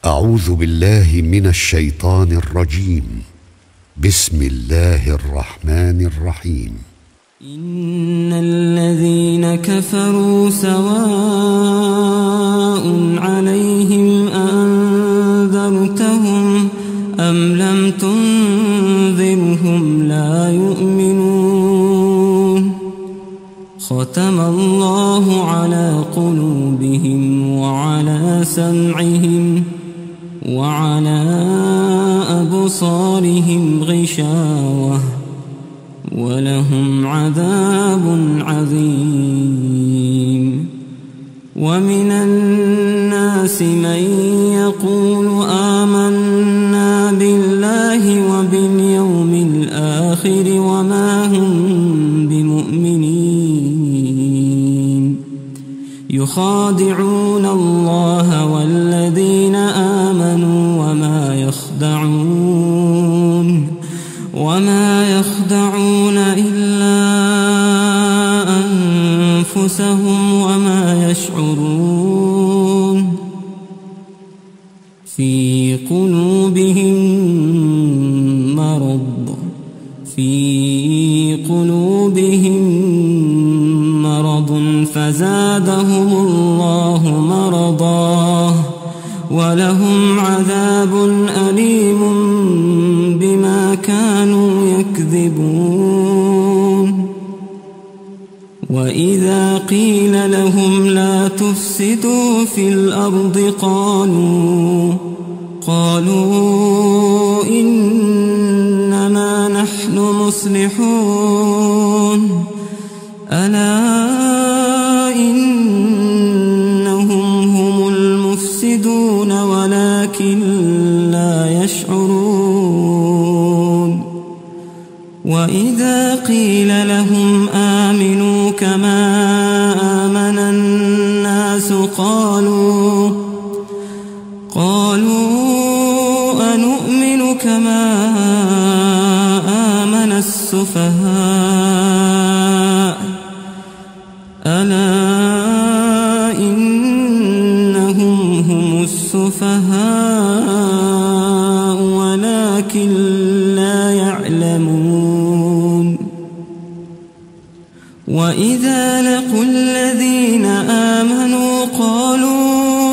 أعوذ بالله من الشيطان الرجيم. بسم الله الرحمن الرحيم. إن الذين كفروا سواء عليهم أنذرتهم أم لم تنذرهم لا يؤمنون. ختم الله على قلوبهم وعلى سمعهم وعلى أبصارهم غشاوة ولهم عذاب عظيم. ومن الناس من يقول آمنا بالله وباليوم الآخر وما هم بمؤمنين يخادعون الله والذين آمنوا وما يخدعون إلا أنفسهم وما يشعرون. في قلوبهم مرض فزادهم الله مرضا ولهم عذاب أليم بما كانوا يكذبون. وإذا قيل لهم لا تفسدوا في الأرض قالوا إنما نحن مصلحون. ألا إنهم هم المفسدون ولكن لا يشعرون. وإذا قيل لهم آمنوا كما آمن الناس قالوا أنؤمن كما آمن السفهاء. ألا إنهم هم السفهاء ولكن لا يعلمون. وإذا لقوا الذين آمنوا قالوا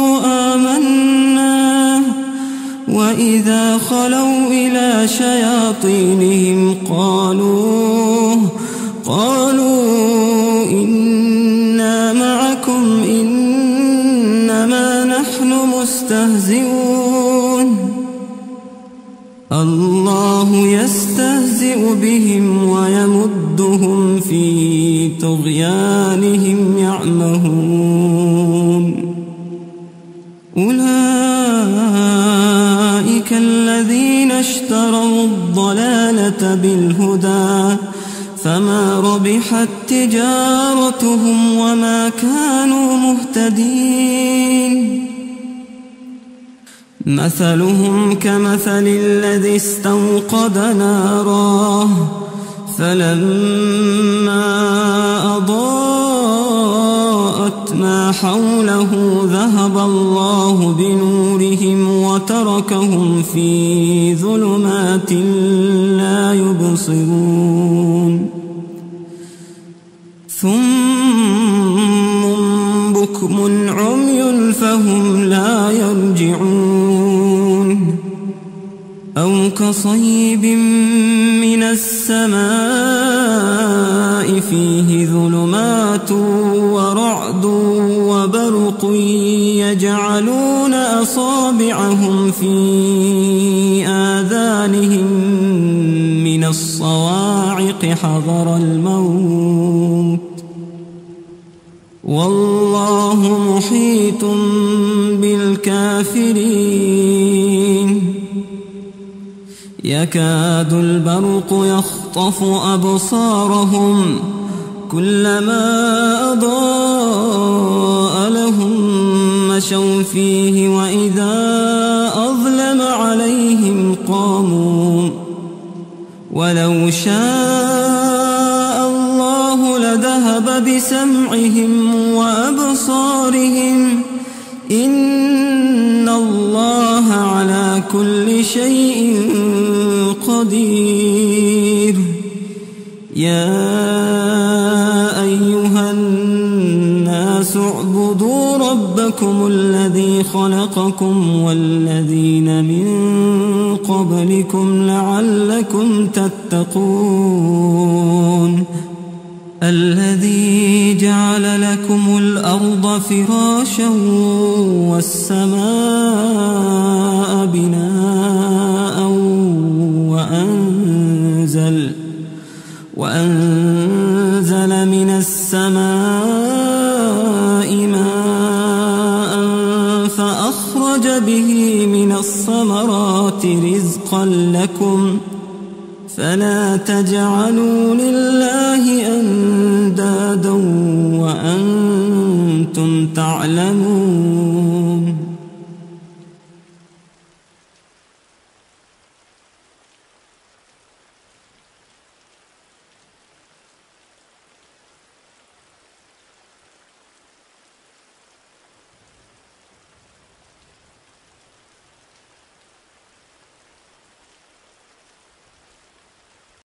آمنا وإذا خلوا إلى شياطينهم قالوا إنا معكم إنما نحن مستهزئون. الله يستهزئ بهم ويمدهم في طغيانهم يعمهون. أولئك الذين اشتروا الضلالة بالهدى فما ربحت تجارتهم وما كانوا مهتدين. مثلهم كمثل الذي استوقد نارا فلما أضاءت ما حوله ذهب الله بنورهم وتركهم في ظلمات لا يبصرون. ثم بكم عمي فهم لا يرجعون. أو كصيب من السماء فيه ظلمات ورعد وبرق يجعلون أصابعهم في آذانهم من الصواعق حذر الموت والله محيط بالكافرين. يكاد البرق يخطف أبصارهم كلما أضاء لهم مشوا فيه وإذا أظلم عليهم قاموا. ولو شاء الله لذهب بسمعهم وأبصارهم إن الله كل شيء قدير. يا أيها الناس اعبدوا ربكم الذي خلقكم والذين من قبلكم لعلكم تتقون. الذي جعل لكم الأرض فراشا والسماء بناء وأنزل من السماء ماء فأخرج به من الثمرات رزقا لكم فلا تجعلوا لله أندادا وأنتم تعلمون.